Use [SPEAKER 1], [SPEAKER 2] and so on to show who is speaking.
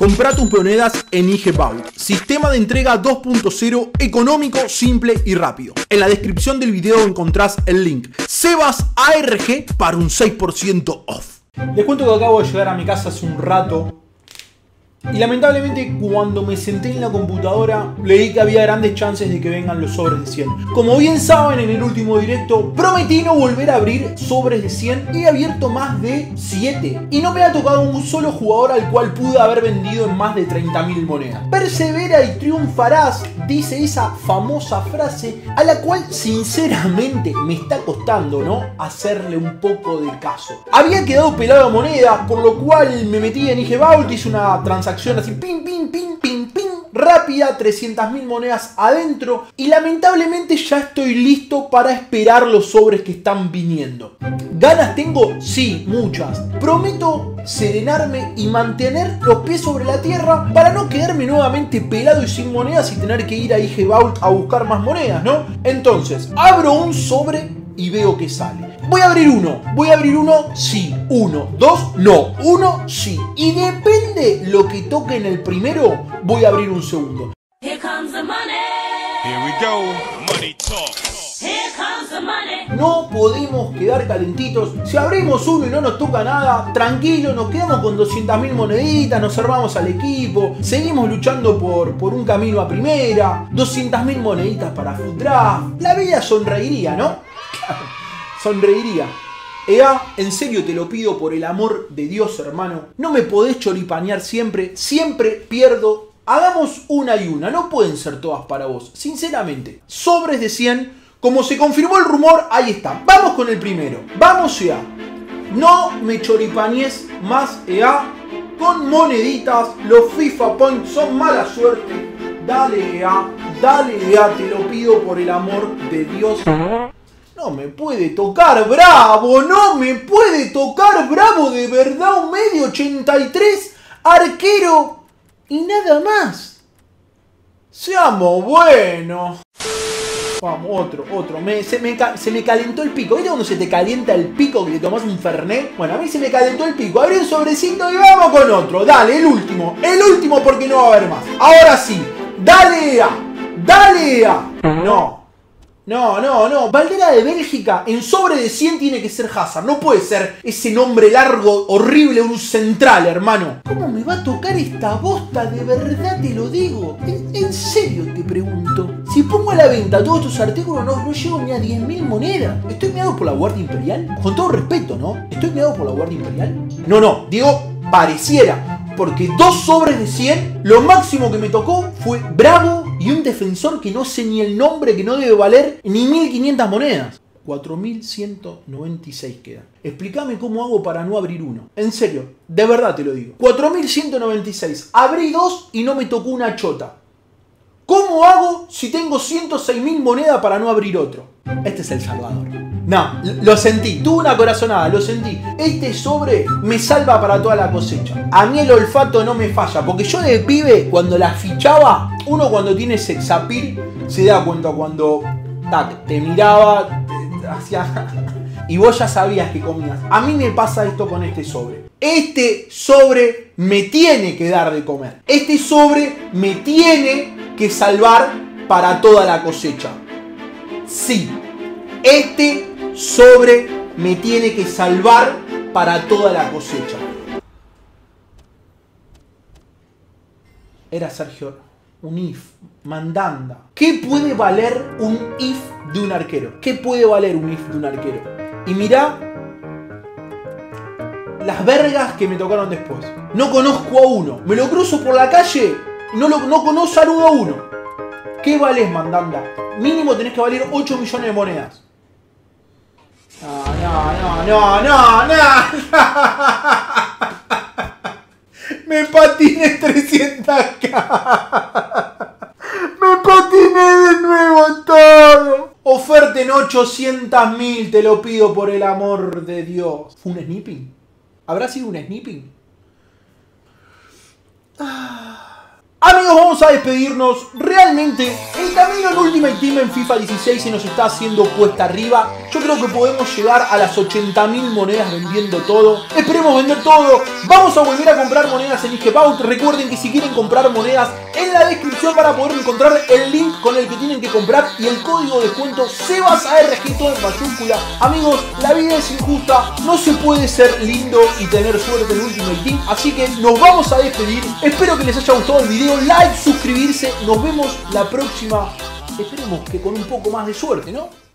[SPEAKER 1] Comprá tus monedas en IG Vault. Sistema de entrega 2.0 económico, simple y rápido. En la descripción del video encontrás el link Sebas ARG para un 6% off. Les cuento que acabo de llegar a mi casa hace un rato. Y lamentablemente cuando me senté en la computadora leí que había grandes chances de que vengan los sobres de 100. Como bien saben, en el último directo prometí no volver a abrir sobres de 100 y he abierto más de 7. Y no me ha tocado un solo jugador al cual pude haber vendido en más de 30.000 monedas. Persevera y triunfarás, dice esa famosa frase a la cual sinceramente me está costando, ¿no?, hacerle un poco de caso. Había quedado pelado a monedas, por lo cual me metí en IG Vault, hice una transacción así, ping, ping, ping, ping, ping, rápida, 300.000 monedas adentro y lamentablemente ya estoy listo para esperar los sobres que están viniendo. ¿Ganas tengo? Sí, muchas. Prometo serenarme y mantener los pies sobre la tierra para no quedarme nuevamente pelado y sin monedas y tener que ir a IG Vault a buscar más monedas, ¿no? Entonces, abro un sobre y veo que sale. Voy a abrir uno, sí. 1, 2, no. 1, sí. Y depende lo que toque en el primero, voy a abrir un segundo.
[SPEAKER 2] Here comes the money.
[SPEAKER 3] Here we go. Money talk.
[SPEAKER 2] Here comes the money.
[SPEAKER 1] No podemos quedar calentitos. Si abrimos uno y no nos toca nada, tranquilo, nos quedamos con 200.000 moneditas, nos armamos al equipo, seguimos luchando por un camino a primera, 200.000 moneditas para Food Draft. La vida sonreiría, ¿no? Sonreiría. Ea, en serio te lo pido por el amor de Dios, hermano. No me podés choripanear siempre. Siempre pierdo. Hagamos una y una. No pueden ser todas para vos. Sinceramente. Sobres de 100. Como se confirmó el rumor, ahí está. Vamos con el primero. Vamos, Ea. No me choripanees más, Ea. Con moneditas. Los FIFA Points son mala suerte. Dale, Ea. Dale, Ea. Te lo pido por el amor de Dios. No me puede tocar Bravo, no me puede tocar Bravo, de verdad, un medio 83, arquero y nada más. Seamos buenos. Vamos, otro. Se me calentó el pico. ¿Viste cuando se te calienta el pico que te tomas un fernet? Bueno, a mí se me calentó el pico. Abrí un sobrecito y vamos con otro. Dale, el último porque no va a haber más. Ahora sí, dale a. No. Bandera de Bélgica en sobre de 100 tiene que ser Hazard. No puede ser ese nombre largo, horrible, un central, hermano. ¿Cómo me va a tocar esta bosta? De verdad te lo digo. En serio te pregunto. Si pongo a la venta todos estos artículos no llego ni a 10.000 monedas. ¿Estoy meado por la Guardia Imperial? Con todo respeto, ¿no? ¿Estoy meado por la Guardia Imperial? No. Digo, pareciera. Porque 2 sobres de 100, lo máximo que me tocó fue Bravo y un defensor que no sé ni el nombre, que no debe valer ni 1.500 monedas. 4.196 quedan. Explícame cómo hago para no abrir uno. En serio, de verdad te lo digo. 4.196. Abrí 2 y no me tocó una chota. ¿Cómo hago si tengo 106.000 monedas para no abrir otro? Este es El Salvador. No, lo sentí, tuve una corazonada, lo sentí. Este sobre me salva para toda la cosecha. A mí el olfato no me falla, porque yo de pibe, cuando la fichaba, uno cuando tiene sexapil se da cuenta cuando te miraba, hacía y vos ya sabías que comías. A mí me pasa esto con este sobre. Este sobre me tiene que dar de comer. Este sobre me tiene que salvar para toda la cosecha. Sí, este sobre me tiene que salvar para toda la cosecha. Era Sergio, un if, mandanda. ¿Qué puede valer un if de un arquero? ¿Qué puede valer un if de un arquero? Y mirá las vergas que me tocaron después. No conozco a uno. Me lo cruzo por la calle, no saludo a uno. ¿Qué valés, mandanda? Mínimo tenés que valer 8 millones de monedas. No. Me patiné 300k. Me patiné de nuevo todo. Oferta en 800.000, te lo pido por el amor de Dios. ¿Fue un snipping? ¿Habrá sido un snipping? Amigos, vamos a despedirnos. Realmente El camino en Ultimate Team en FIFA 16 se nos está haciendo cuesta arriba. Yo creo que podemos llegar a las 80.000 monedas vendiendo todo. Esperemos vender todo. Vamos a volver a comprar monedas en IGBout. Recuerden que si quieren comprar monedas, en la descripción van a poder encontrar el link con el que tienen que comprar y el código de descuento SEBASARG, todo en mayúscula. Amigos, la vida es injusta. No se puede ser lindo y tener suerte en Ultimate Team. Así que nos vamos a despedir. Espero que les haya gustado el video. Like, suscribirse. Nos vemos la próxima. Esperemos que con un poco más de suerte, ¿no?